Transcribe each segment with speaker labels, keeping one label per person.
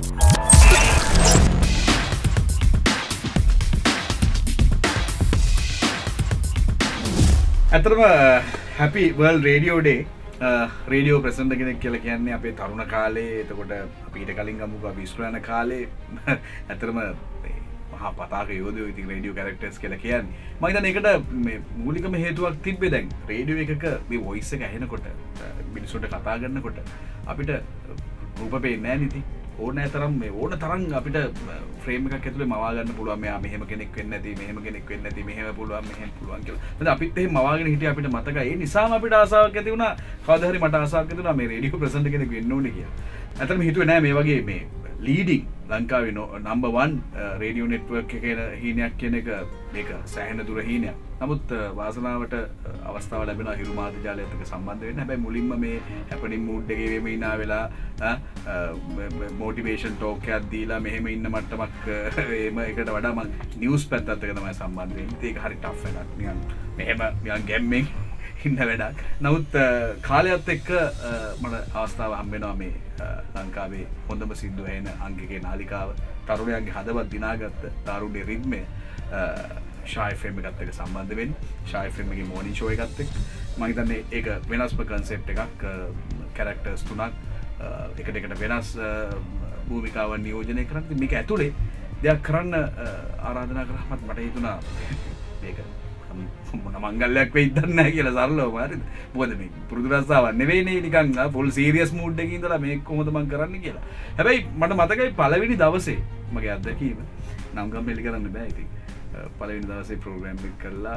Speaker 1: ඇත්තටම happy world radio day radio presenter කෙනෙක් කියලා කියන්නේ අපේ තරුණ කාලේ එතකොට අපි ඊට කලින් ගමුකෝ අපි ඉස්කෝලේ යන කාලේ ඇත්තටම මහා පතාක යෝධයෝ ඉතින් රේඩියෝ කැරක්ටර්ස් කියලා කියන්නේ මම හිතන්නේ ඒකට මේ මූලිකම හේතුවක් තිබ්බේ දැන් රේඩියෝ එකක මේ වොයිස් එක ඇහෙනකොට මිනිස්සුන්ට කතා කරනකොට අපිට රූප පේන්නේ නැහැ නේ ඉතින් ඕන තරම් අපිට ෆ්‍රේම් එකක් ඇතුලේ මවා ගන්න පුළුවන් මෙයා මෙහෙම කෙනෙක් වෙන්න ඇති මෙහෙම කෙනෙක් වෙන්න ඇති මෙහෙම පුළුවන් මෙහෙම පුළුවන් කියලා. මොකද අපිත් එහෙම මවාගෙන හිටිය අපිට මතකයි. ඒ නිසාම අපිට ආසාවක් ඇති වුණා. කවදා හරි මට ආසාවක් ඇති වුණා මේ රේඩියෝ ප්‍රසන්ටර් කෙනෙක් වෙන්න ඕනේ කියලා. ඇත්තටම හිතුවේ නෑ මේ වගේ මේ ලීඩින් ලංකාවේ නම්බර් 1 රේඩියෝ නෙට්වර්ක් එකේ හීනයක් කියන එක මේක සෑහෙන දුර හීනයක්. නමුත් වාසනාවට අවස්ථාව ලැබෙනවා හිරු මාධ්‍ය ජාලයත් එක්ක සම්බන්ධ වෙන්න. හැබැයි මුලින්ම මේ හැපනින් මූඩ් එකේ වෙම ඉනා වෙලා මොටිවේෂන් ටෝක් එකක් දීලා මෙහෙම ඉන්න මට්ටමක් එහෙම එකට වඩා මම නිවුස් පැත්තත් එක්ක තමයි සම්බන්ධ වෙන්නේ. ඒක හරි ටෆ් එකක් නිකන් මෙහෙම නිකන් ගැම්මෙන් ඉන්න වැඩක්. නමුත් කාලයත් එක්ක මට අවස්ථාව හම්බ වෙනවා මේ ලංකාවේ හොඳම සින්දු ඇහෙන අංගිකේ නාලිකාව තරුණයන්ගේ හදවත් දිනාගත්ත තාරුණ්‍ය රිද්මය ෂායි ෆිල්ම් එකත් එක්ක සම්බන්ධ වෙන්නේ. ෂායි ෆිල්ම් එකේ මෝර්නින් ෂෝ එකත් එක්ක මම හිතන්නේ ඒක වෙනස්ම කන්සෙප්ට් එකක්. කැරක්ටර්ස් තුනක් එකට වෙනස් භූමිකාවන් නියෝජනය කරන්නේ. මේක ඇතුලේ දෙයක් කරන්න ආරාධනා කරාමත් මට හිතුණා මේක මොන මංගල්‍යයක් වෙයිද නැහැ කියලා සරලවම හරිද. මොකද මේ පුරුදු රස්සාවක් නෙවෙයිනේ නිකන් ෆුල් සීරියස් මූඩ් එකේ ඉඳලා මේක කොහොමද මං කරන්නේ කියලා. හැබැයි මට මතකයි පළවෙනි දවසේ මගේ අත්දැකීම නම් ගම්මෙලි කරන්න බෑ ඉතින්. පළවෙනි දවසේ ප්‍රෝග්‍රෑම් එක කරලා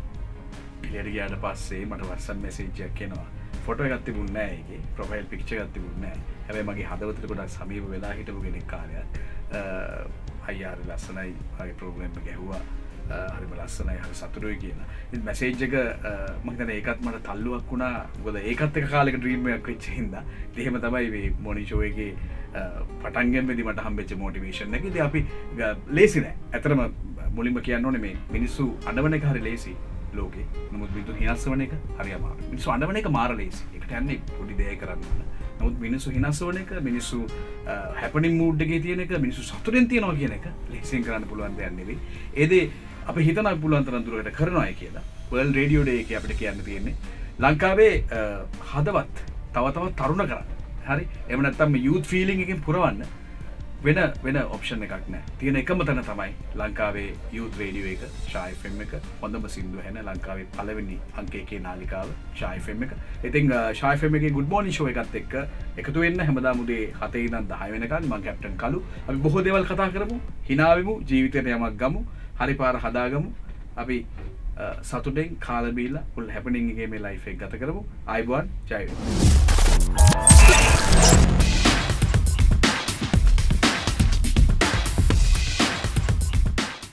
Speaker 1: එළියට ගියාට පස්සේ මට WhatsApp message එකක් එනවා. ෆොටෝ එකක් තිබුණේ නැහැ ඒකේ. ප්‍රොෆයිල් පික්චර් එකක් තිබුණේ නැහැ. හැබැයි මගේ හදවතට ගොඩක් සමීප වෙලා හිටපු කෙනෙක් කාර්යයක්. අයියා හරි ලස්සනයි වගේ ප්‍රෝග්‍රෑම් එක ඇහුවා. හරිම ලස්සනයි හරි සතුටුයි කියලා. ඉතින් මැසේජ් එක මම හිතන්නේ ඒකත් මට තල්ලුවක් වුණා. මොකද ඒකත් එක කාලෙක ඩ්‍රීම් එකක් වෙච්ච හින්දා. ඉතින් එහෙම තමයි මේ මොර්නින් ෂෝ එකේ පටන් ගන්නදී මට හම්බෙච්ච මොටිවේෂන් එක. ඉතින් අපි ලේසි නෑ. ඇත්තටම මුලින්ම කියන්න ඕනේ මේ මිනිස්සු අඬවන එක හරි ලේසි ලෝකේ. නමුත් මිනිස්සු හිනස්සවන එක හරි අමාරුයි. මිනිස්සු අඬවන එක මාර ලේසි. ඒකට යන්නේ පොඩි දෙයක් කරන්න ඕන. නමුත් මිනිස්සු හිනස්සවන එක, මිනිස්සු හැපනින් මූඩ් එකේ තියෙන එක, මිනිස්සු සතුටෙන් තියනවා කියන එක ලේසියෙන් කරන්න පුළුවන් දෙයක් නෙවෙයි. ඒ දේ අපි හිතනවා පුළුවන් තරම් දුරකට කරනවායි කියලා. වර්ල්ඩ් රේඩියෝ ඩේ එකේ අපිට කියන්න තියෙන්නේ ලංකාවේ හදවත් තව තරුණ කරන්න. හරි? එහෙම නැත්නම් මේ යූත් ෆීලිං එකෙන් පුරවන්න වෙන ඔප්ෂන් එකක් නැහැ. තියෙන එකම තැන තමයි ලංකාවේ යූත් රේඩියෝ එක, ෂායි FM එක, හොඳම සින්දු ඇහෙන ලංකාවේ පළවෙනි අංක එකේ නාලිකාව ෂායි FM එක. ඉතින් ෂායි FM එකේ good morning show එකත් එක්ක එකතු වෙන්න හැමදාම උදේ 7 ඉඳන් 10 වෙනකන් මම කැප්ටන් කලු. අපි බොහෝ දේවල් කතා කරමු, hina වෙමු, ජීවිතේට යමක් ගමු, හරි පාර හදාගමු. අපි සතුටෙන් කාලා බීලා full happening එකේ මේ life එක ගත කරමු. ආයිබෝන් ජය වේවා.